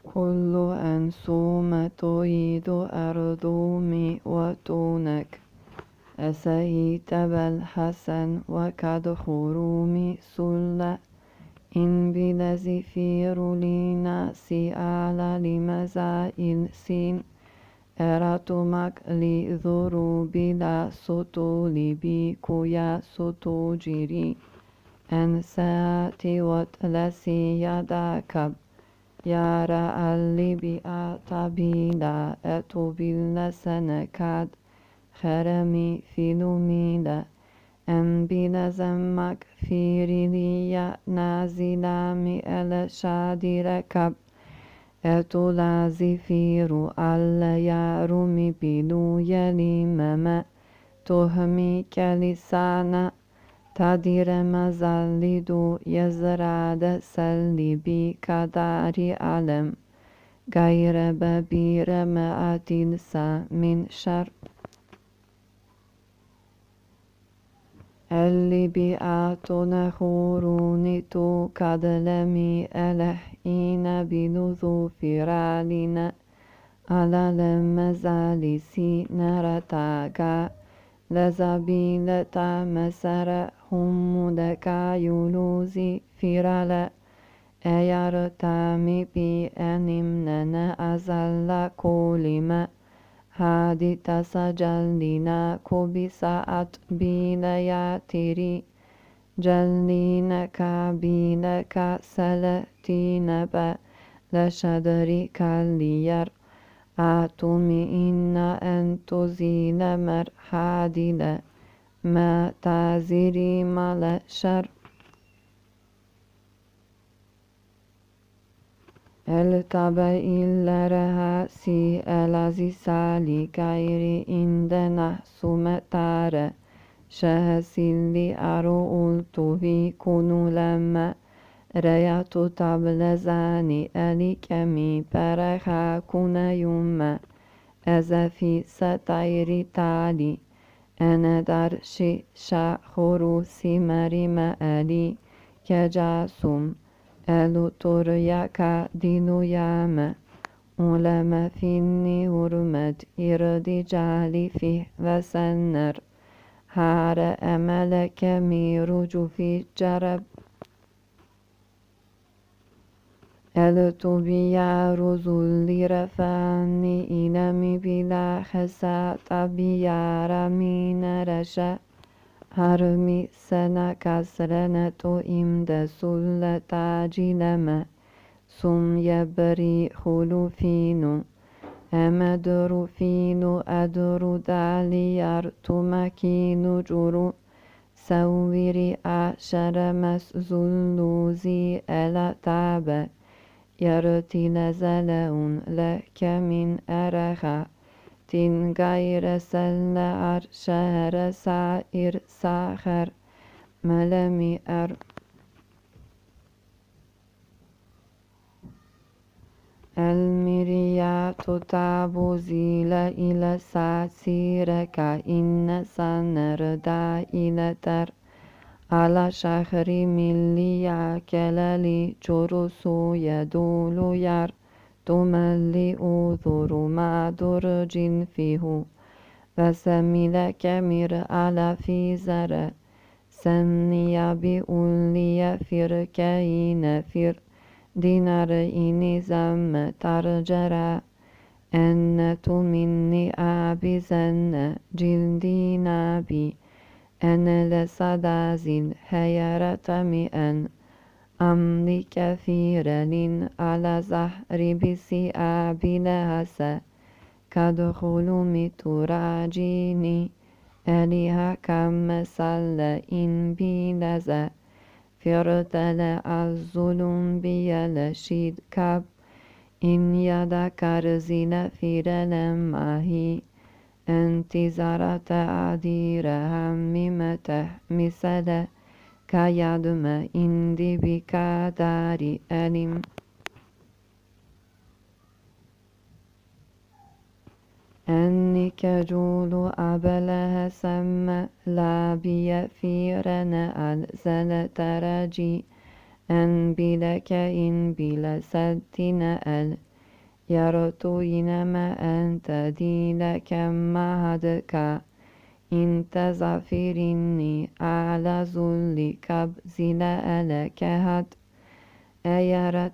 كل أنسومة تريد أرضومي وتونك أسيت بالحسن وكد خرومي سلة إن بلزفير لناسي على لمزائل سين أراتمك لذروب لا سطول بيكويا سطوجري أن ساتي وتلسي يداكب يارا اللي بأطبيلا أتوبيلا سنكاد خرمي فيلوميلا أن بلا زمك فيريليا نازلا مئل شادي ركب أتولا زفير ألا يارمي بلو يلي مما تهمي كالسانا تدير مزالدو يزراد سلبي كداري علم غير ببير ما أتلسا من شر اللي بيعتنا خوروني تو كدلمي ألحين بلوذو فرالنا على المزالسي نرتاقا لزبيلة مسر هم دكا يلوزي فرالة أيرتامي بأنمنا أزل كلمة هادي تسجلنا كبسات بيلياتري جلينك بيلك سلتين با لشدري كالير أتومي إن أن تزيل مرحادل ما تزيري مال شر التبئلرها سي الذي سالي غير عندنا سمتار شهسيلي أرؤلت في كنو لما ريات تبلزاني أليكمي برخا كنا يوم أزفي ستيري تالي أنا درشي شاخرو سمري مالي كجاسم ألو تريكا دينو ياما ولما فيني هرمت إردي جالي فيه وسنر هار أملك ميرجو في جرب التوبيا رزولي رفعني إلمي بلا خسا طبيا رمين رشا هرمي سنة كسرنة إمد سلة جلما سم يبري خلوفينو أمدر فينو أدر دالي أرتمكينو جرو سويري أشر مسزلوزي ألا تابا يرتي نزلون لك من أرخا تن غير سل شهر سائر ساخر ملمي المريات تابوزيل إلى ساسيرك إن سنردا إلى تر على شهر مليا كلالي جرسو يدول ير تملي أذر ما درج فيه وسميل كمير على في زر سنيا بأولي فركين فر دينار إني زم ترجرا أن مني أبزن جلدي نبي أن لصدازل هيرة مئن أملي كثيرا على زهر بسي أبي لهسا كدخل متراجيني أليها كم سل إن بلزا فرتل الظلم بيلشيد كب إن يدك رزل فرل ماهي انتظارت عدير هممته مثل كيدم إندي بكدار ألم أني كجول أبلها سم لا بيفيرن ألزل ترجي أن بلك إن بلا ستن يرتو إنما أنت دي لك معهدك إنت زفيرني على ذل كبزل ألك هد أيرت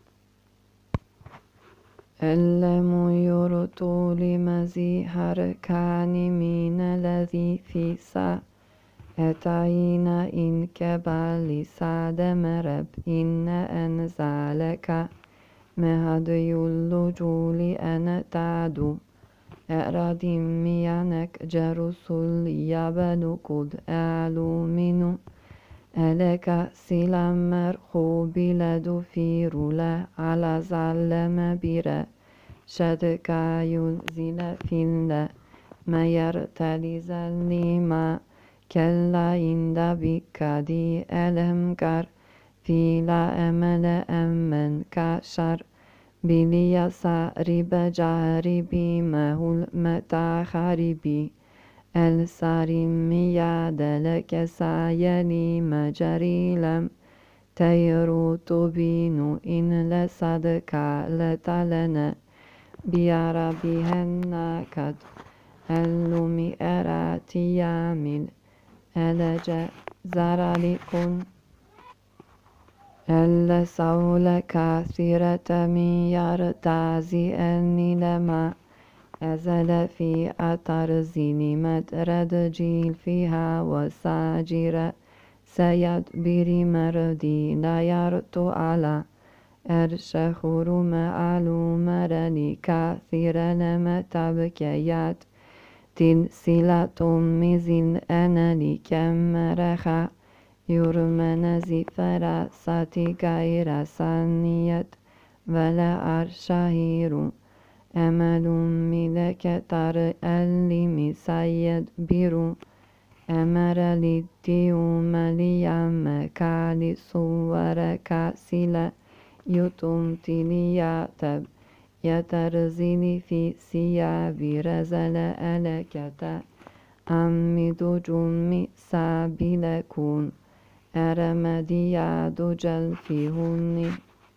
اللم يرتو لمزي هركاني من الذي في سا أتعينا إن كبالي سعد مرب إن أنزالك مهد يلجول أنا تعدو أرادي ميانك جرسول يبن قد أعلو منو ألك سلام مرخو بلد في رولا على زلم بيرا شدك ينزل في الله ما يرتلي زلما كلا عند بك دي ألمكر في لا أمل أمن كشر بلي سارب جاربي مهول متى خاربي السارم يعدلك سايلي مجري لم تيرو تبين إن لصدك لتلنا بيربهن كد اللومي أراتي يامل ألج زرالكم السول كثيرة من يرتازي أني لما أزل في أطر زيني مدرد جيل فيها وساجر سيدبري مردي لا يرتو على الشخور معلوم رني كثير لما تبكيات تنسلة مزن أنا لكم رخا يرمن زفرا ساتي غير سانية ولا أرشهير أمل ملك تر اللي سيد بيرو أمر للديوم ليام كالي صور كاسلة يتم تلياتب يترزني في سياب رزل ألكتا أمد جمي سابلكون أرمدي دجل فيهن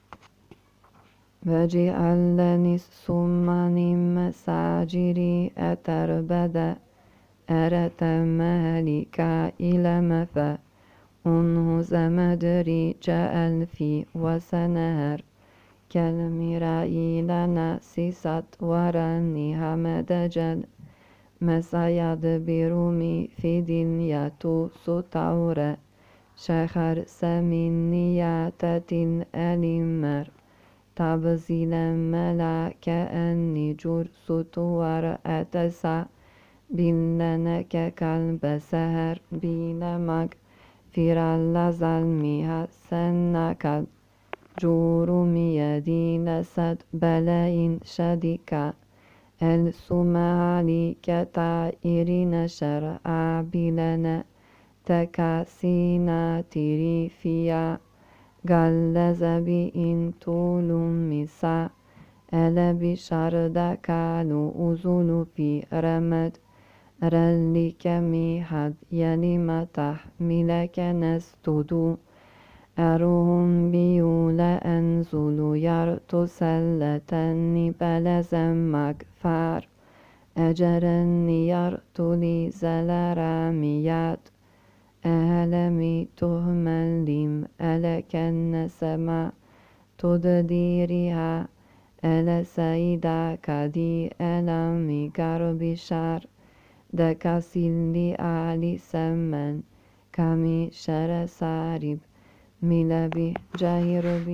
وجعلني السمان مساجري أتربد أرت مالك إلى مفا أنه زمدري جعل في وسنهر كالمرائي لنا سيسات وراني همدجل مسايد برومي في دنيا ستورة شخر سمينيات ألمر تبزيل ملاك أني جر ستور أتسع بلنك كلب سهر بلمك فيرال زلميها سنك جورمي يدين سد بلاين شديكا السمالي كتائرين شرع بلنا تكاسينا تريفيا غلز بإن طول مسا ألا بشرد كالو أزول في رمد رلك ميحد يلم تحملك نستدو أروهم بيول أنزل يرتو سلتني بلزمك فار أجرني يرتو لي زلراميات أهلمي تهمل لم ألك النسماء تدديرها ألا سيدا كدي ألمي قرب شار دكاسيلي آلي سمن كمي شر سارب ملبي جاهربي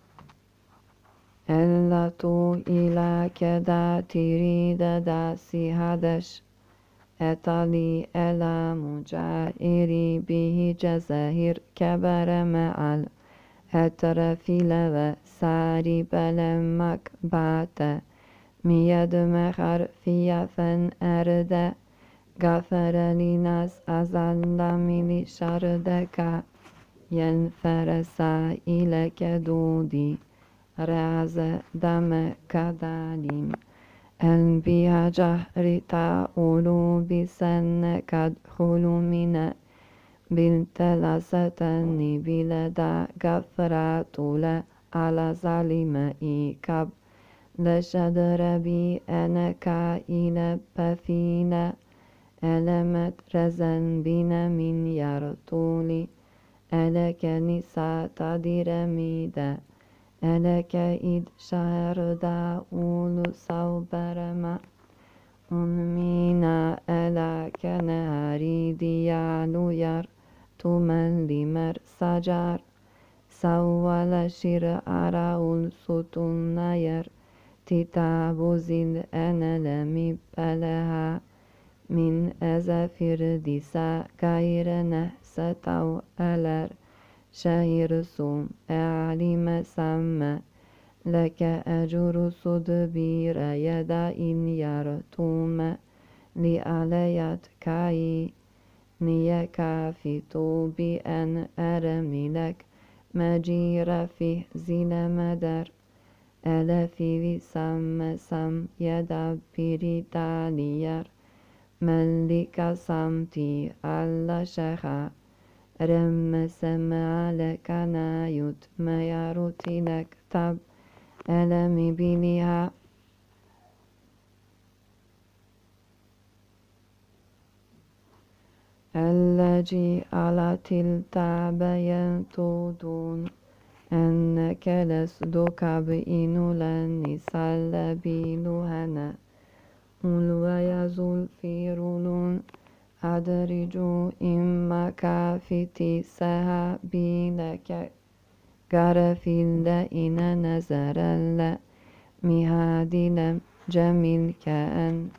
ألا تو إلى كدا تريد داسي هدش أتالي ألا مجائري به جزاهر كبر مع الأترف لو ساري بلمك بات ميد مخر في فن أرد غفر لناس أزل ملي شردك ينفر سائلك دودي راز دم كداليم أنبيا جهر تأولو بسن كدخل من بنت لستني بلدا غفرات على ظالم إيكاب لشدربي أنا كائن بثينا ألمت رزن بنا من يرطولي ألك نساء تدير ميدا ألك إد شهر داول صوبرما أنمينا ألك نهاري ديالو ير تملي مر سجار سوال شير أراول سطون ير تتابو زل أنا لمي بلها من أزافر ديسا غير نحستو ألر شهر سوم أعلم سما لك أجر صدبير يدا إن يرتوم لأليات كاي نيكا في طوبي أن أرمي لك مجير فيه زين مدر ألا في سم يدا بيري دالير ملك سمتي على شخا رم سمع لك نايوت ما يروتي لك تب ألم بليها الذي على تلتاب ينتودون أنك لسدك بإنو لن سلبيلهنا ويزول في رولون أدرجو إما كافتي سهبي لك غرفيل إن نزر لا مهادي لم جميل كأن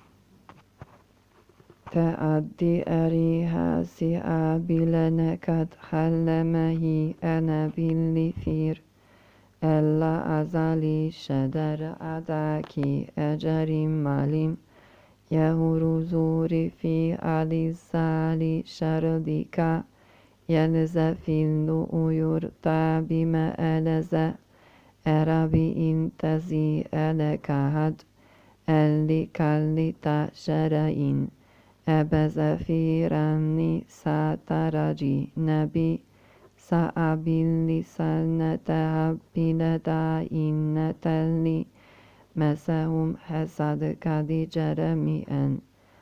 تأدي أريها سئابي لنكد خلمه أنا باللفير ألا أزالي شدر أداكي أجري ماليم يهور زوري في أليسالي شردك يلزفل يرتى بما ألز أربي إنتزي ألكهد ألكالتا شرعين أبز في رمني ساترجي نبي سأبيل سنة بلدا إن تلي مسهم حسد كدي جرمي أن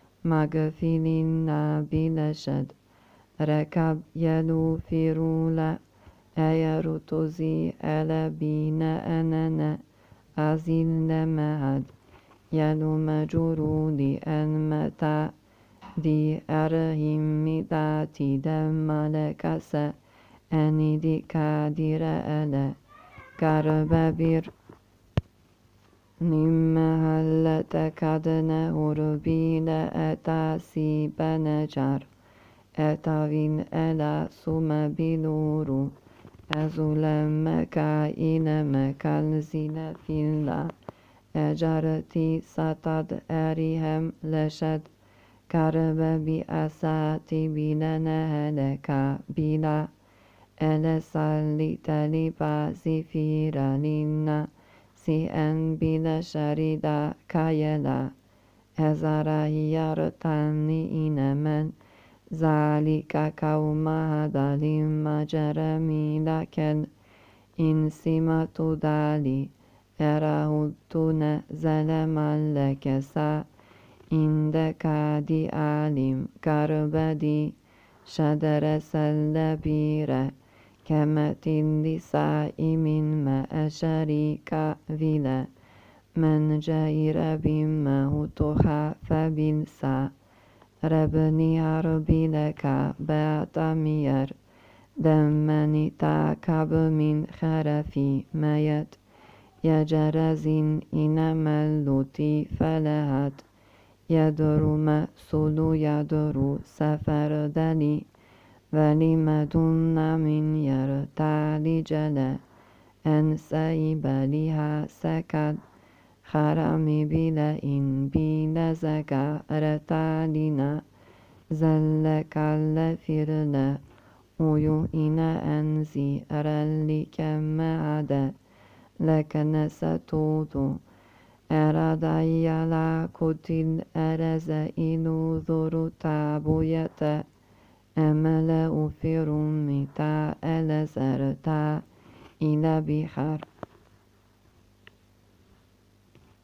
مغفلين بلشد ركب يلو في رولا أيرتزي ألبين أننا أزيل معد يلو مجرودي أن متى دي أرهم داتي دم لكسا أني دي كادر ألا كرببير نمهلة كدنا هربيل أتاسي بنجر أتاوين ألا سوم بلورو أزولم كائن مكالزين في الله أجرتي ستد أريهم لشد كرب بأساتي بلنا هلكا بلا ألسالي تلبا زفير لنا سيئن بلا شريدا كايلا أزاره يرتني إنمن ذلك كوم هذا لما جرمي لكن إن سمت دالي أرهدتنا زلما لك سا عندك دي عالم كربدي شدر سلبيرة كما تلسائم ما شريك فيلا من جير بما هتخا فبلسا ربني عربي لك باتمير دمني تاكب من خرفي ميت يجرزين إنما اللوتي فلهت يدرو مسولو يدرو سفر دلي ولمدن من يرتالي جلا أن سيبلها سكت خرامي بلا إن بلا زكا رتالينا زلك اللفرلا ويو إنا أنزي أرالي كما عدا لك نستودو أرادي على كتل أرز إلو ذرو تابوية أمل أفر متا ألزرتا إلى بحر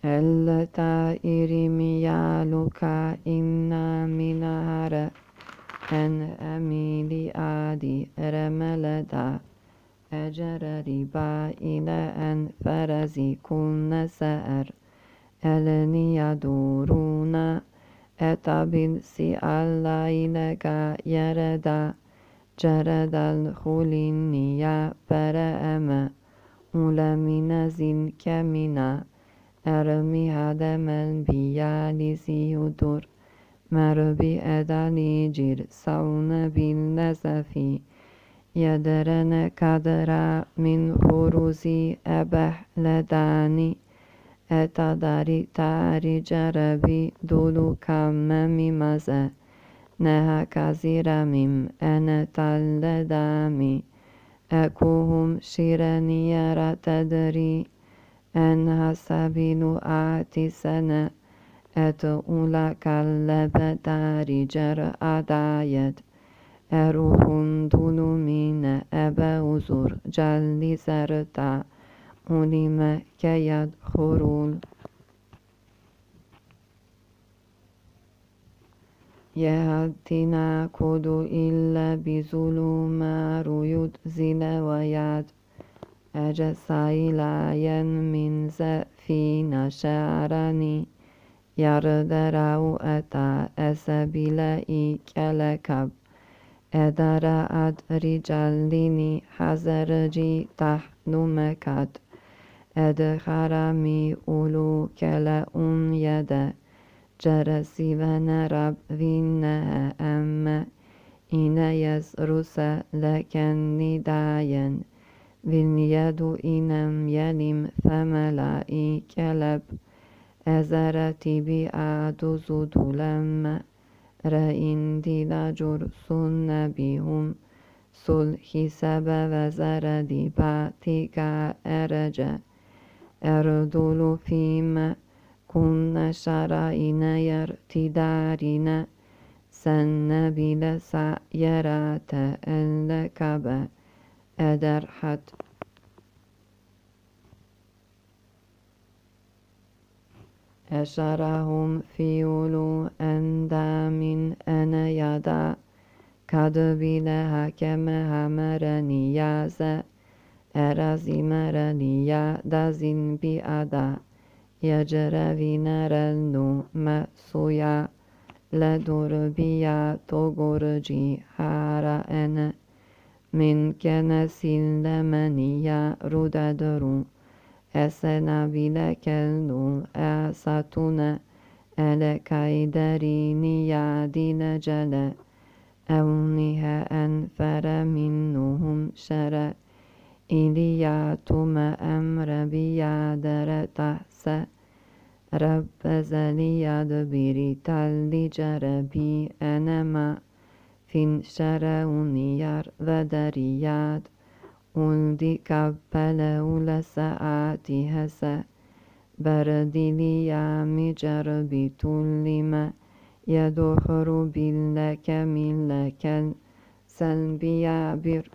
Elleta irimiyaluka inna minahara en emili adi remeleda ecere riba ile en ferezi kunne seer eleni yaduruna etabil si alla ilega yereda ceredal huliniya pere eme ulemine zin kemina ermi hademel biyalisi yudur merbi edali cir saune bil nezefi yederene kadra min huruzi ebehledani etadari tari cerebi dulu kamme mimaze neha kaziramim enetalledami ekuhum şireniyera tedri en hasabilu ati sene et ula kallebe dari cer adayet eruhun dulumine ebe uzur calli serta ulime keyad hurul yehaddina kudu illa bizuluma ruyud zile vayad ece saylayen min zefina şerani yarderau eta esebile ikelekab edara ad ricallini hazerci tahlumekat edharami ulu kele yede ceresivene rabvine emme ineyes ruse lekenni dayen vilyedu inem yelim femelai keleb ezereti bi aduzudulemme reindila cursun nebihum sulhi sebe vezeredi batika erece erdulu fime kunne şaraine yertidarine senne bile sayerate elle kabe ederhat eşarahum fiulu endamin ene yada kadı bile hakeme hamere niyaze erazimere niyada zin bi ada yecerevinerelnu mesuya ledurbiya togurci hara ene min kenesillemeniya rudedru esena bile kelnu esatune ele kayderini yadine cele evnihe enfere minnuhum şere İliyatume emre biyadere tahse Rabbe zeliyad biri talli cerebi enema fin şere uniyar ve deriyad uldi kabbele ule saati hese berdiliyami cerbi tullime yeduhru billeke millekel selbiya bir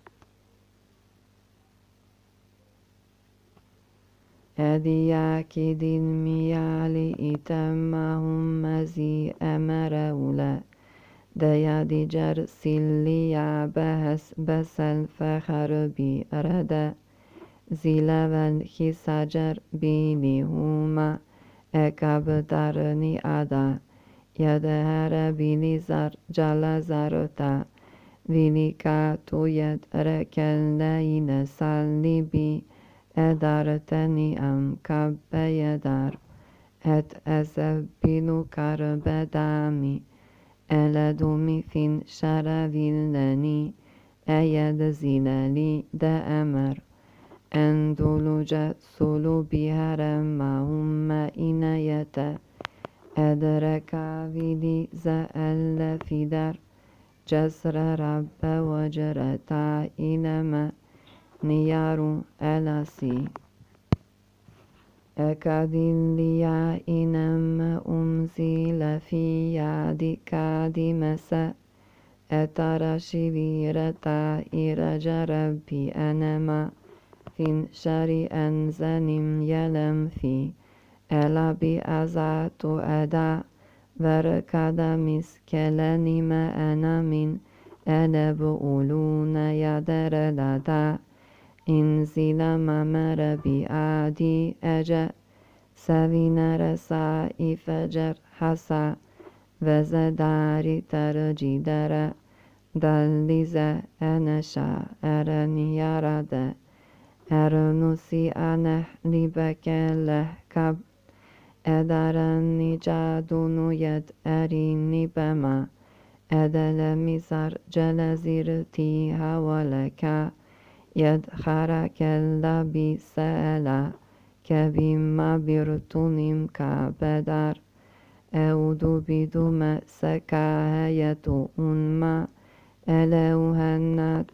Ediyaki dilmiyali itemmahum mezi emere ule deyadi cer silliya behes besel feher bi rede zilevel hisacer bilihuma ekabdarni ada yedehere bilizar calazarta vilika tuyet rekelle yine sallibi edarteni am kabbeyedar et ezebbinu karbedami eledumi fin şerevilleni eyed zileli de emer enduluce sulu biheremmahum ineyete edreka vili ze elle fider cesre rabbe vecreta ileme niyaru elasi ekadilliya inem umzile fiyadi kadimese etaraşivireta irece rabbi enema fin şeri enzenim yelem fi ela bi azatu eda verkada miskelenime enamin elebu uluna yaderelada inzila mamere bi adi ece sevinere sa ifecer hasa vezedari tercidere dallize eneşa ereniyarade ernusi aneh libekele kab edaren nicadunu yed erini bema edele mizar celezir ti havaleka yed harakella bi seela kebimma birtunim kabedar eudu bidume sekaheyetu unma eleuhennat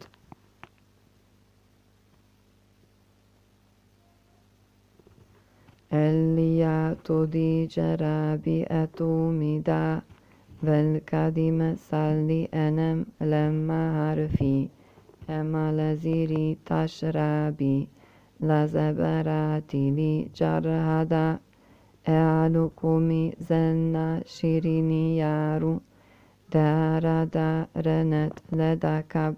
Eliyatu di jarabi etumida vel kadime salli enem lemma harfi emalaziri tashrabi lazeberati li jarhada ealukumi zenna shirini yaru darada renet ledakab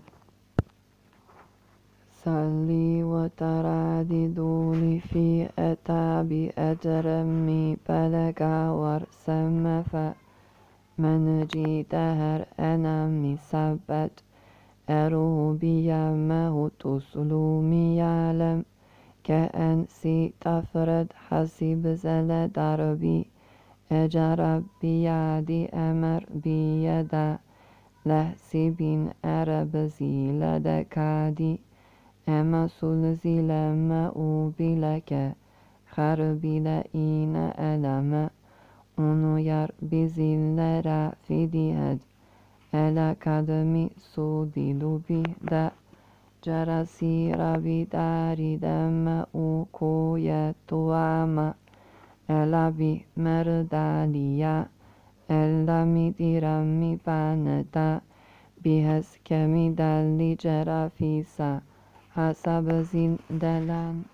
salli wa taradiduni fi etabi ejremi belega war semmefe menci deher enami sabbet erubiya mehutuslumi yalem ke ensi tafred hasib zele darbi ecarabbi yadi emer biyeda lehsibin ereb zilede kadi emasul zileme ubileke harbile ine eleme onu yar bizillere fidihed ele kadmi sudilu bihde cerasi rabi dari deme ukuye tuama elabi merdaliya ellami dirami paneta bihes kemi dalli cerafisa hasab zindelan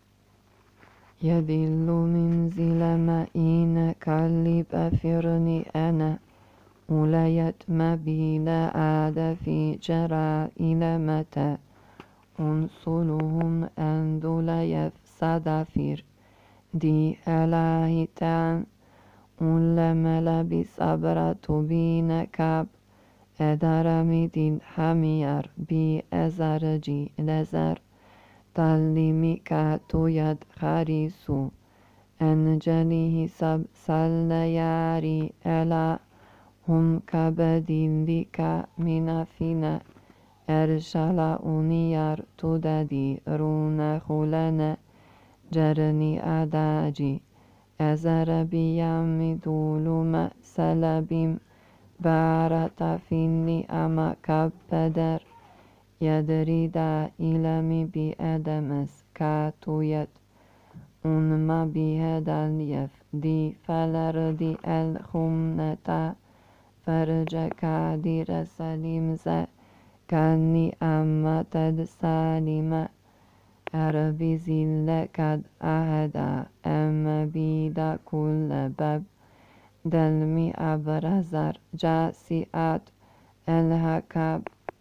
yedillu min zileme ine kallib efirni ene uleyet mebile ade fi cera ilemete unsuluhum enduleyef sadafir di elahiten ullemele bi sabratu bine kab edarami dil hamiyar bi ezarci lezer tallimi katuyad harisu enceli hisab salleyari ela hum kabedillika minafine erşala uniyar tudedi rune hulene cerni adaci ezere biyami dulume selebim barata finni ama kabbeder yedrida ilemi bi edemes katuyet unma bihedel yef di felerdi el humneta ferce kadire selimze kanni amma ted salime erbizille kad aheda emme bida kulle beb delmi abrazar casiat elhakab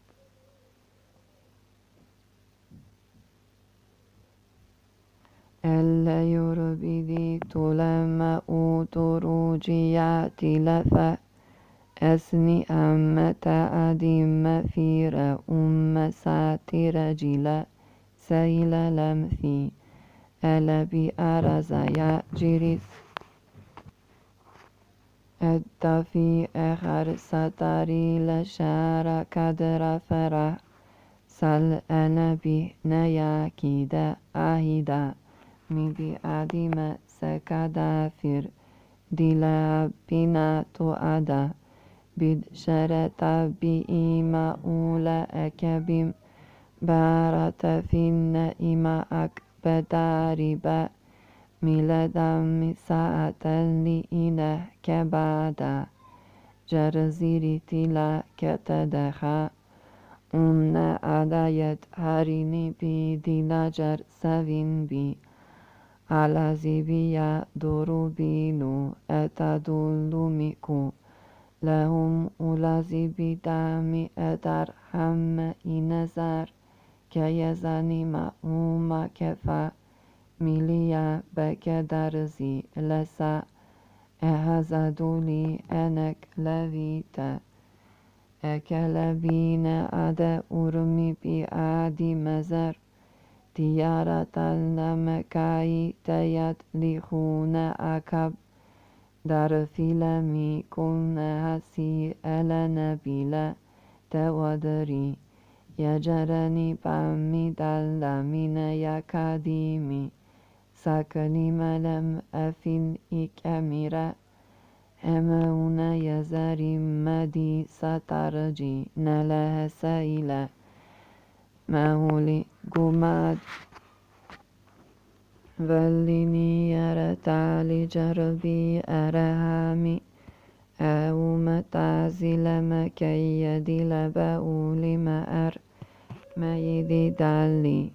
elle yurbidi tulemme uturuciyati lefe esni ammete adimme fire umme satire cile seyle lemfi ele bi arazaya ciris eddafi ehar satari le şara kadra ferah sal ene bi neyakide ahida mi bi adime sekadafir dile bina tuada bid şereta bi ima ule ekebim barate finne ima akbedaribe miledam misaatelli ile kebada cerziritila ketedeha unne adayet harini bi dilacer sevin bi على زبيا دروبينو أتدلمكو لهم أولا زبيدامي أدرحم إنزار كيزاني ما كفا ميليا بكدرزي لسا أهزدولي أنك لفيتا أكلبين أدا أرمي بآدي مزر ديارة المكاي تيت لخون أكب در فيلمي كن هسي ألا نبيلا تودري يجرني بامي دلمين يكاديمي سكني ملم أفين إكاميرا همون يزاري مدي سترجي نلها سائلة مهولي قماد وليني يرتالي جربي أرهامي أو متعزل مكي يدي لبأولي مأر ما يدي دالي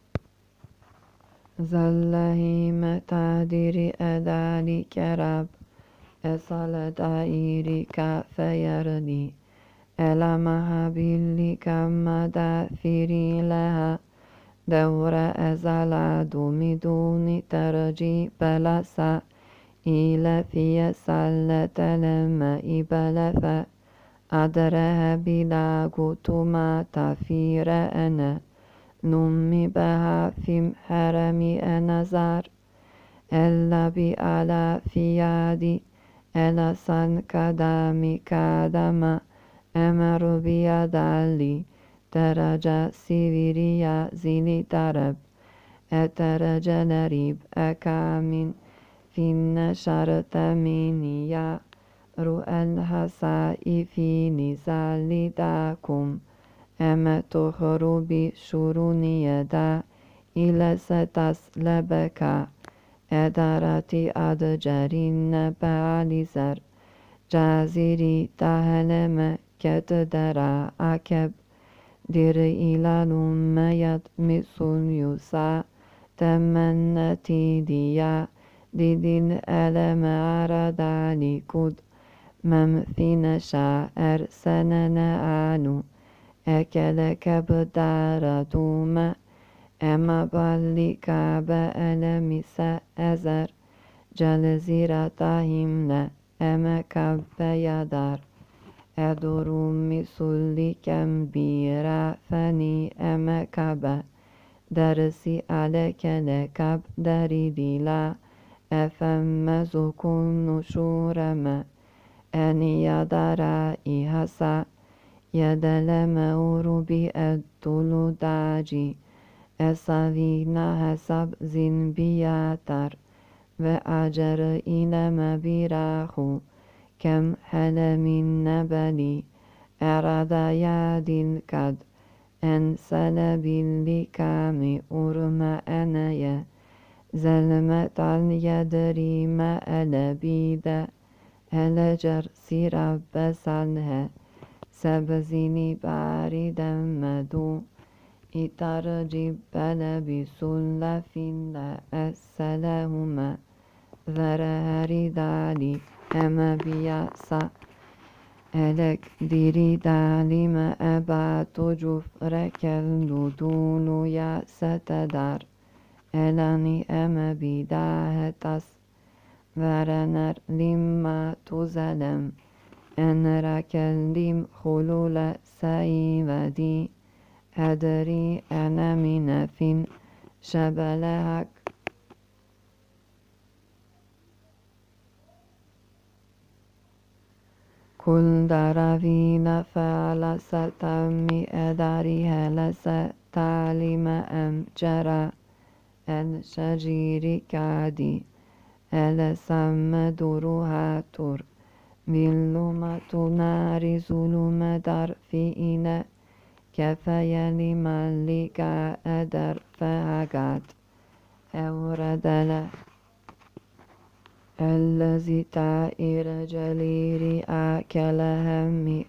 زلهي متعدري أدالي كرب أصل دائري كفيردي ألا محبيلي كما دافري لها دور أزال دومي دوني ترجي بلسا إلى في سلة لما إبلفا أدرها بلا قطما تفير أنا نمي بها في حرمي أنزار ألا بألا في يدي ألا سن كدامي كدما أمر بيدالي درجة سيفيريا زيني درب أترجى نريب أكامين في النشر تمينيا رؤى الحساء في نزال داكم أما تخربي شروني يدا إلى ستسلبك أدارتي أدجرين بالزر جازيري تهلم كتدرا أكب دير إلى نميت مثل يسا تمنتي ديا ديدين ألم أرداني كد مم في نشاء سننا آنو أكل كبدار دوما أما بالي كاب ألم سأزر جلزيرة همنا أما كاب يدار أدور مثل كمبيرا فني أما كاب درسي عليك لكب دريدي لا أفهم زكون نشورما أني يدرا إحسا يدلم أوربي أدلو داجي أسافينا حسب زين بياتر وأجر إنما براخو كم حل من نبلي أراد يد كد أنسل باللكام أرم أنايا زلمة يدري ما ألبيد هلجر سيرب بسنها سبزيني باردا مدو إترجب بلبسل فينا أسلهما ذرهري دالي أما بياسا ألك ديري دالي ما أبات جفرك اللدول يا ستدار ألاني أما بداه تس ورنر لما تزلم أن ركلم خلول سيودي أدري أنا من فين شبلهك كل دروين فعل ستمي أدري هل ستعلم أم جرى الشجير كادي هل سم دروها تر ظلمة نار ظلم در فينا كفايا لمالك أدر فهقات أورد له الذي تائر جليري أكل همي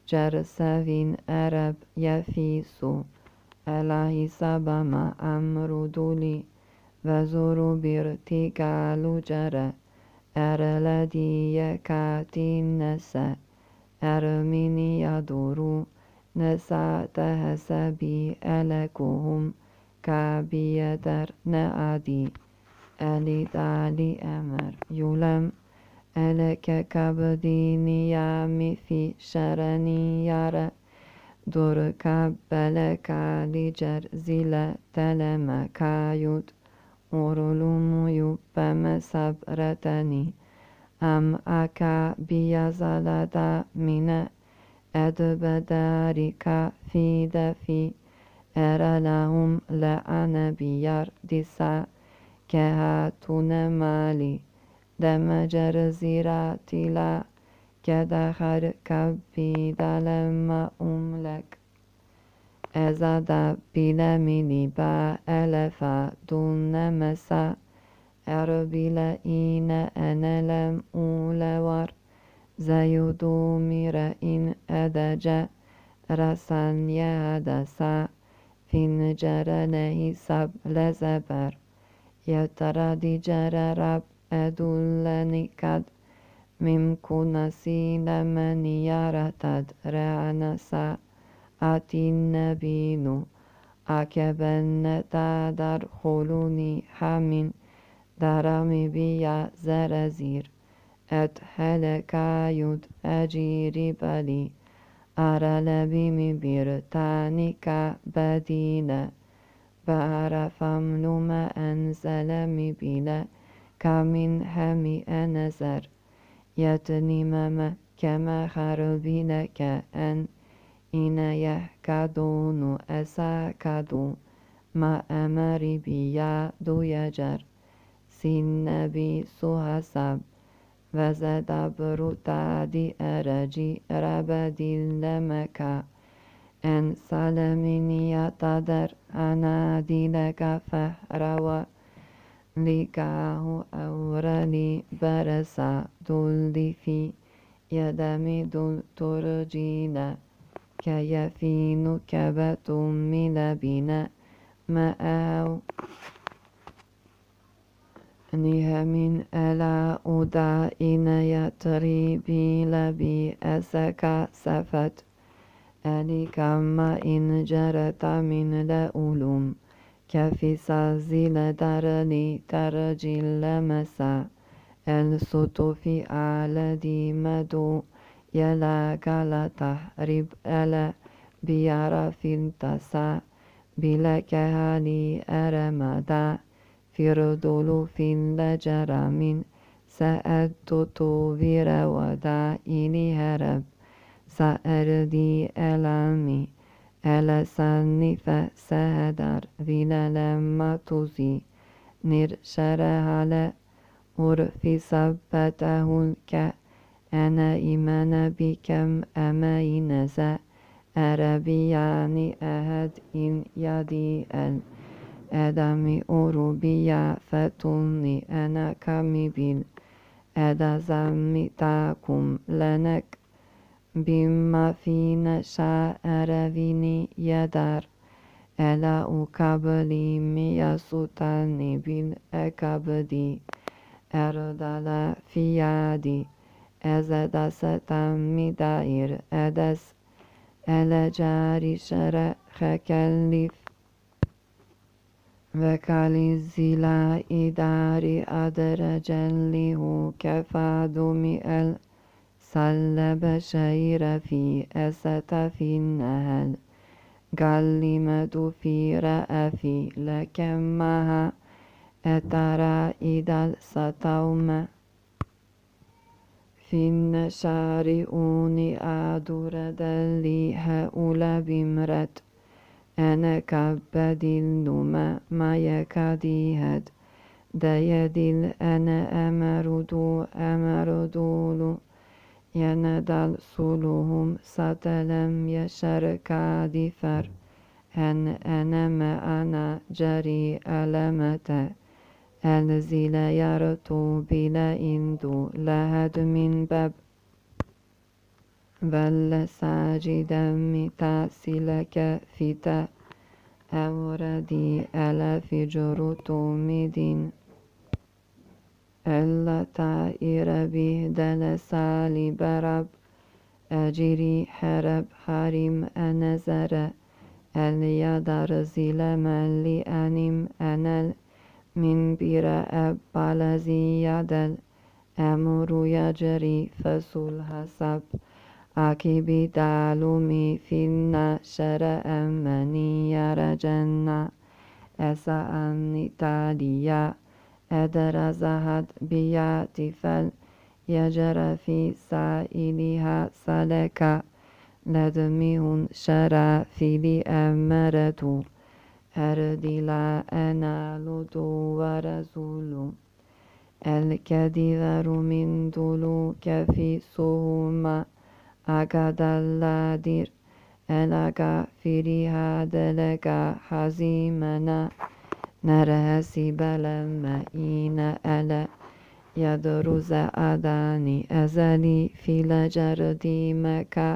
جرسوين أرب يفيسو Elahi sabama amruduli Vazuru birtikalu jara Ereladiye katinese Ermini yaduru Nesa tehesebi elekuhum Kabiyeder neadi Elidali emer yulem Eleke kabdini yami fi şereni yare Dur kabbele kalicer zile teleme kayut Urulumu yubbeme sabreteni Am aka biyazalada mine Edbedarika fi defi Erelahum le'ane biyar disa Kehatune mali Demecer ziratila Kedahar kabbi dalema umlek Ezada bilemini ba elefa dunnemesa Erbile ine enelem ule var Zeyudu mire in edece Rasan yedesa Fincere nehisab lezeber Yetaradi cere rab edullenikad Mimkunasine meni yaratad re'anasa atinebinu akebenne tadar huluni hamin darami biya zerezir et helekayud eciri bali aralebimi bir tanika bedine Barafamlume enzelemi bile kamin hemi enezer Yetnimeme keme harbineke en ineye kadunu esa kadu ma emeri biya duyecer sinnebi suhasab ve zedabru tadi ereci rabedillemeka en salemini yatader anadileka fehrava Likahu aurali beresa duldi fi yedemi dul turcine Keyefinu kebetum milebine me'ev Nihemin ela uda ine yatri bilebi eseka sefet Elikamma in cereta min le ulum Kefisa zile darli tercillemesa El sutufi aledi medu Yela gala tahrib ele Biyara filtasa Bile kehali eremada Firdulu fille ceramin Seeddutu vire vada ili hereb Saerdi elami Ele sannife sehedar vilelemma tuzi Nir şerehale urfi sabbetehul ke Ene imene bikem emeineze Erebiyani ehed in yadi el Edami urubiya fetunni ene kamibil Edazammi takum lenek Bimma fine şa'erevini yedar Ela ukabli miya sultani bil ekabdi Erdala fiyadi Ezeda setam midair edes Ele cari şere hekellif Ve kali zila idari adere cellihu kefadumi el Sallebe şeire fi esete finnehel Gallimedu fi re'efi lekemmaha Etara idal satavme Finne şari'uni aduredelli heule bimret Ene kabbedillume mayekadihed Deyedil ene emerudulu Yenedal suluhum satelem yeşer kadifer En eneme ana ceri elemete El zile yartu bile indu lehed min beb vel sacidan mitasilaka fita أوردي ألا في جروت مدين ألا طائر بهدل سالي برب أجري حرب حريم أنزر اليدر زلم لأنم أنل من بير أبال زيادل أمر يجري فسول حسب أكبي تعلمي فينا شر أمني يرجنا أسا أني تاليا أدرزهد بياتفل يجر في سائلها سلكا لدمهن شرع في لأمرت أردلا أنا لدو ورسول الكدير من دلوك في سهما أكدلادير ألك فريها دلك حزيمنا نرهسي بلما إن ألا يدرز أداني أزلي في لجردي مكا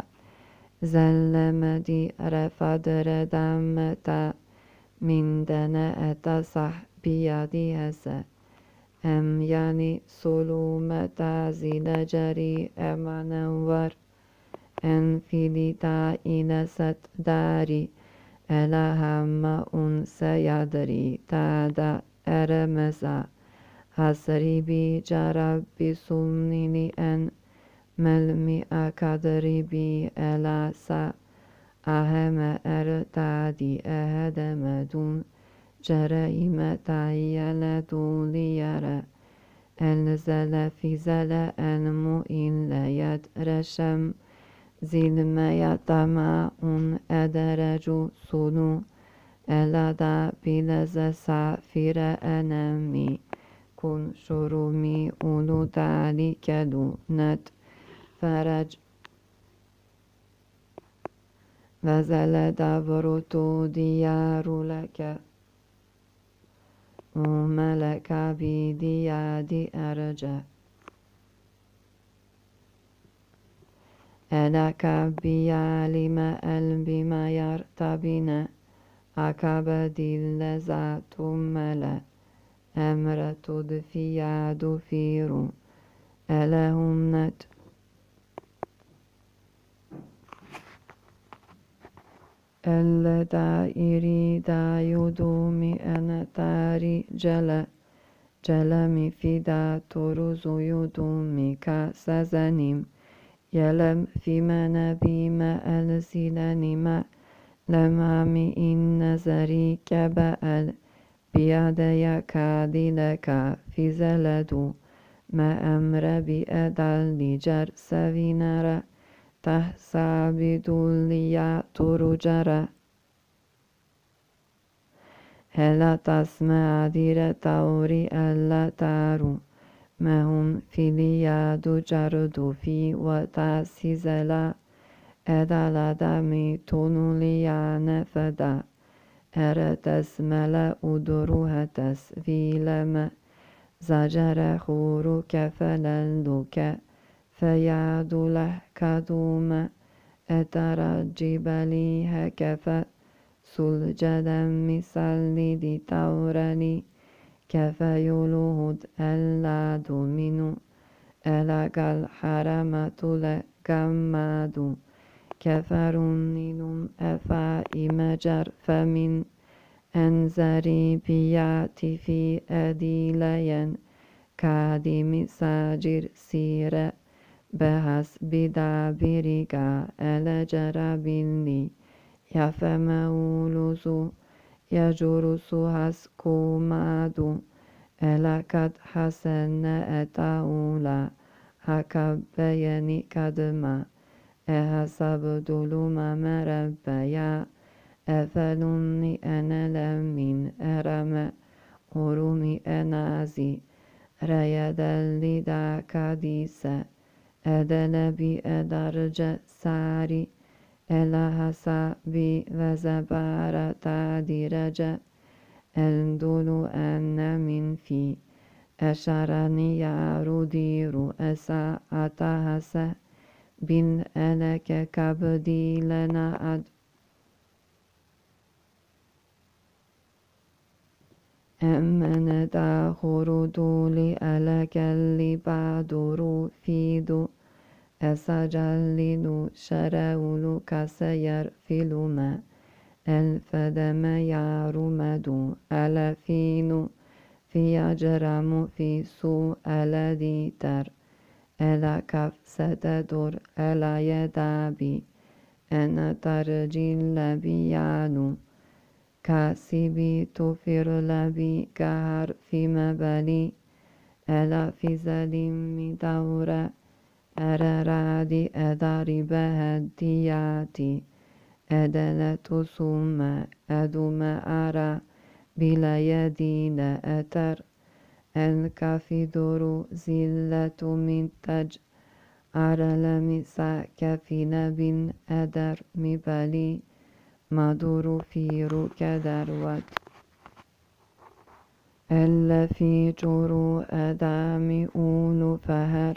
زلمدي رفدر دمتا من دناء صح بيدي هسا أم يعني سلومتا زيل جري أمنور أن فيلتا إلى ست داري ألا هم سيدري تادا أرمزا حسري بي جرب بسنيني أن ملمي أكدري بي ألا سا أهم أرتادي أهدم دون جرائم تايل دولي يرى الزل في زل المؤل يدرشم زل ما يطمع أدرج سنو ألدا بلز سافر أنامي كن شرومي أولو ذلك دونت فرج وزل دبرتو ديار لك وملك بدياد أرجع ألك بيالم بما يرتبنا أكبد اللذات ملا أمر تدفيا دفير ألهم نت الدائري دا يدومي أنا تاري جلمي في دا ترز يدومي كسزنيم يلم في منبي ما ألسلني ما لمامي إن نزري كبأل بيدي كادلك في زلدو ما أمر بأدل جر سفينر تحسب دوليا ترجر هلا تسمع دير توري ألا تارو ما هم في لياد جرد في وتاسيزلا أدل دمي تنوليا نفدا أرتسمل أدروها تسفيلم زجر خورك فللك فيعد له كدوم أترجب لي هكف سلجدا مثل دي تورني كف يلهد ألا دمنو ألك الحرمة لكماد كفر نيل أفائم جرف من أنزري بيات في أديلين كادم ساجر سير بحس بدابرك ألا جربني يفمولز يجرس هسكو مادو ألا قد حسن أتاولا هكبيني كدما أحسب دلوم مربيا أفلني أنا لمن أرم أرمي أنازي ريد اللدا كديسة أدل بي أدرج ساري الهسا بي وزبار تادرج الدلو أن من في أشرني يا ردير أسا أتهسه bin eleke kabdi lena ad أمن داخر دولي ألك اللي بعدرو فيدو أسجلنو شراولو كسير فيلوما الفدم يعرمدو ألفينو في أجرم في سوء الذي تر ألا كف ستدر ألا يدابي أنا ترجل بيانو كاسبي توفر لبي كهر في مبالي ألا في زليم دورة أررادي أضرب هدياتي أدلة ثم أدوم أرى بلا يدين أتر الكافي دور زلة من تج أرى لمسا كفي نب أدر مبالي مدور في كدروت ألا في جرو أدام أولو فهر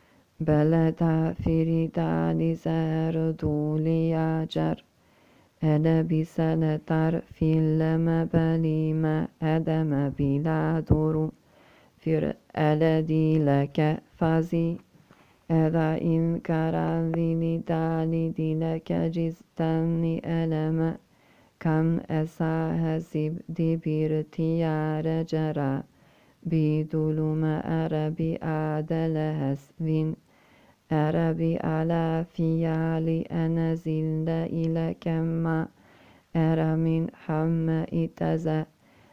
بلدا فريدان زهر دولي أجر ألا بسنتر في المبالي ما أدم بلا دور فر ألدي لك فازي أذا إن كرالي دالي دلك جزتني ألم كم أساهسب دبرتي رجرا بدلوم أربي آدلهس فين أربي على فيالي أنزل إلى كما أرى من حم إتزا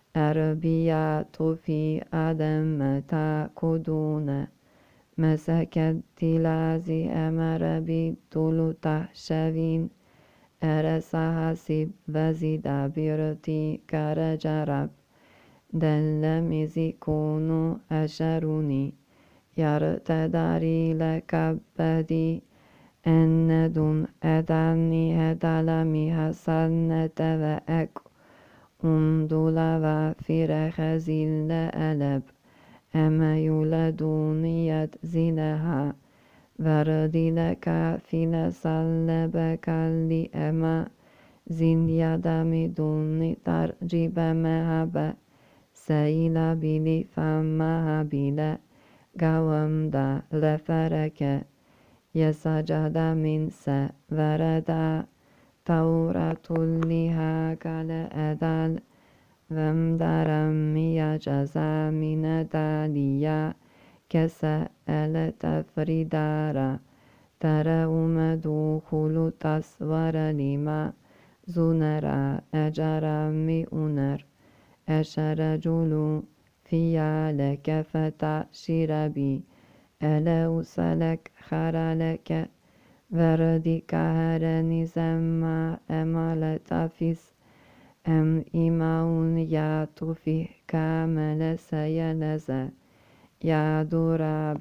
أربيات في آدم تاكدون مسكت تلازي أمر بدلو تحشفين أرسها سب وزيدا برتي كرجرب دلمزي كونو أشروني يرتداري لكبدي أن دون أداني هدلمي حسن تبأك أمدولا وفرخ زل ألب أما يولدوني يتزلها وردي لك في لسلبك لأما زين يدامي دوني ترجيب مهبة سيلا بلي فما بلا قوام دا لفرك يسجد من وردا تورة لها قال أدال ومدرم يجزى من داليا كسأل تفريدارا ترى دخول تصور لما زنرا أجر مئنر أشر جلو فيالك فتعشر بي ألا أسلك خرالك وردي كهرني زما أمال تفيس أم إماون ياتفي كامل سيلزا يا دراب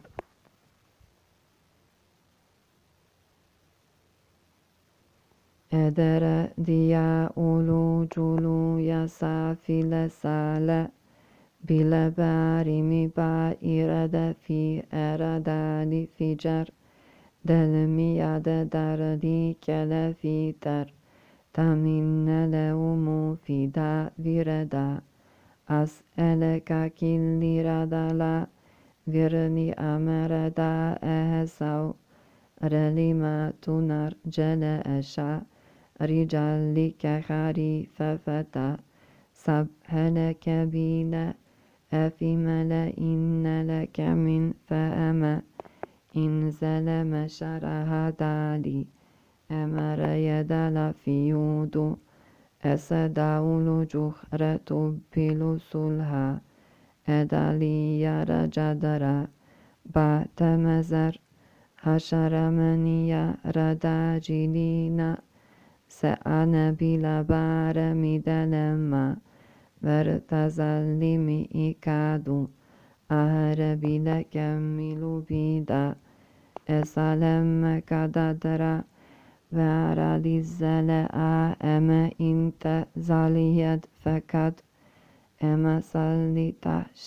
أدر ديا أولو جلو يسافي لسالة بلا بارمي بائرد في أردالي فجر دلمي يد دردي كلا في در تمن لوم في دا وردا أسألك كل ردلا ورني أمردا أهسو رلما تنر جل أشا رجالك خريف فتا سبحلك بينا أفي ملئن لك من فأما إن زلم شرها دالي أمر يدل في يودو أسداول جخرة بلسلها أدالي يرى جدرا بات مزر حشر منيا ردا جلينا سأنا بلا بار مدلما ورتزلمي إكادو أهر بلا كملو بيدا أسلم كددرا وعرى للزلاء أما إنت زاليد فكد أما صلي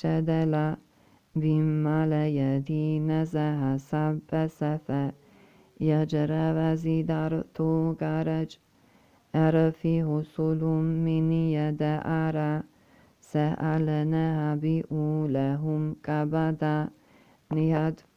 تحشدلا بما لا يدي نزها سب سفا يجرى وزيدار تو غارج أرفي حصول من يد أرى سألنا بيئو لهم كبدا نهاد